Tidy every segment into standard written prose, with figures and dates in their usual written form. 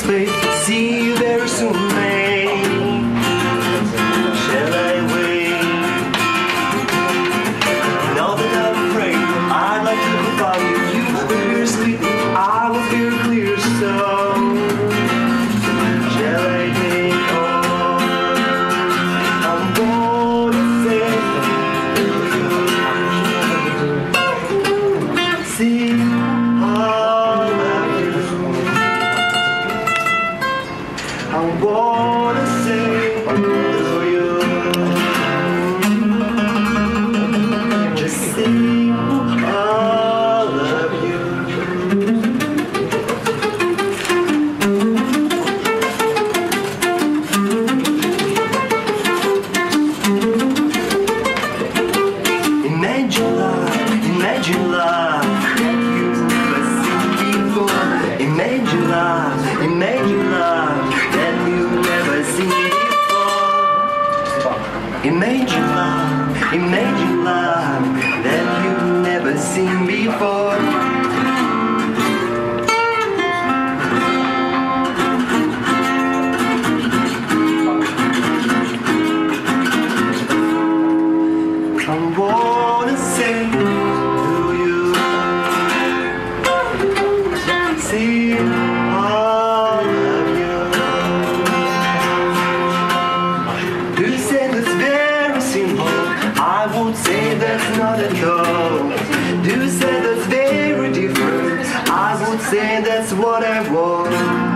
wait, see you very soon, babe. Shall I wait? Now that I'm afraid, I'd like to confide you. You were very sweet, I was very clear, so shall I take on? I'm gonna say see I love you. I wanna say to you, just say I love you. Imagine love that you've never seen before. Imagine love that you've never seen before. Imagine love that you've never seen before. I wanna say to you, see I love you. You say that's very simple, I would say that's not at all. You say that's very different, I would say that's what I want.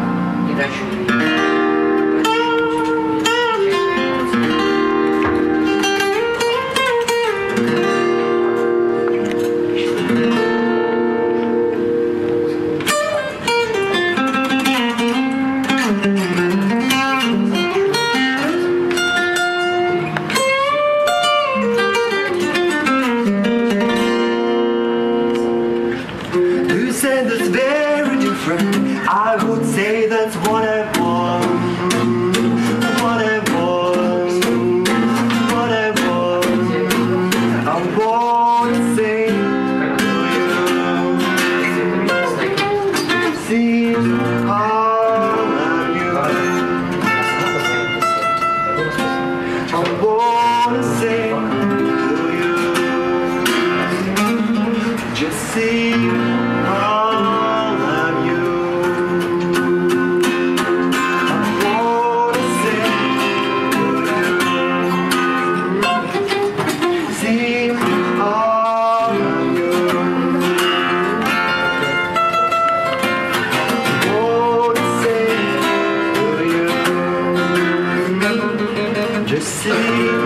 You say that's very different, I would say that's what I want. What I want, what I want. I wanna say to you, see I love you. I wanna say to you, just see I love you. I wanna say to you, see I love you. I wanna say to you, just see